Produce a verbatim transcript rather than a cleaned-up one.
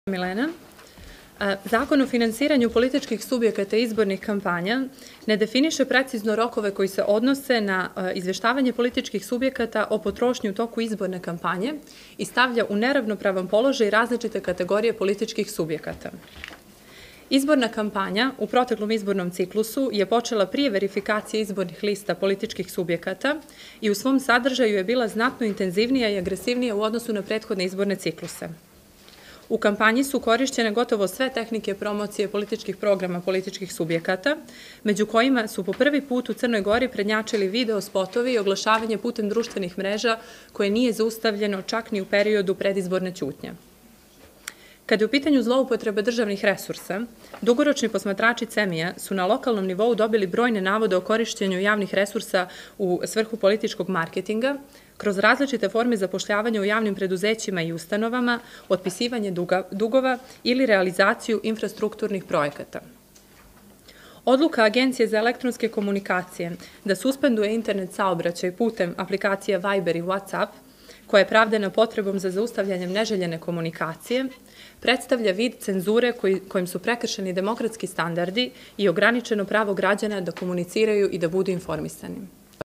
Milena. Zakon o finansiranju političkih subjekata i izbornih kampanja ne definiše precizno rokove koji se odnose na izveštavanje političkih subjekata o potrošnji u toku izborne kampanje i stavlja u neravnopravan položaj različite kategorije političkih subjekata. Izborna kampanja u proteklom izbornom ciklusu je počela prije verifikacije izbornih lista političkih subjekata i u svom sadržaju je bila znatno intenzivnija i agresivnija u odnosu na prethodne izborne cikluse. U kampanji su korišćene gotovo sve tehnike promocije političkih programa političkih subjekata, među kojima su po prvi put u Crnoj Gori prednjačili video spotovi i oglašavanje putem društvenih mreža koje nije zaustavljeno čak ni u periodu predizborne ćutnje. Kada je u pitanju zloupotreba državnih resursa, dugoročni posmatrači CEMIJA su na lokalnom nivou dobili brojne navode o korišćenju javnih resursa u svrhu političkog marketinga, kroz različite forme zapošljavanja u javnim preduzećima i ustanovama, otpisivanje dugova ili realizaciju infrastrukturnih projekata. Odluka Agencije za elektronske komunikacije da suspenduje internet saobraćaj putem aplikacija Viber i WhatsApp, koja je pravdana potrebom za zaustavljanjem neželjene komunikacije, predstavlja vid cenzure kojim su prekršeni demokratski standardi i ograničeno pravo građana da komuniciraju i da budu informisani.